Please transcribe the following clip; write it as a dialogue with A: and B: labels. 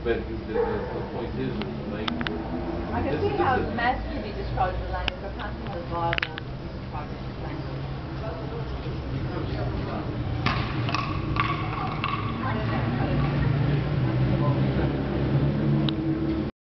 A: But the point is, like,
B: I can
A: this
B: see
A: is
B: how
A: this is
B: math could be described as a language, but I can't see how the Bible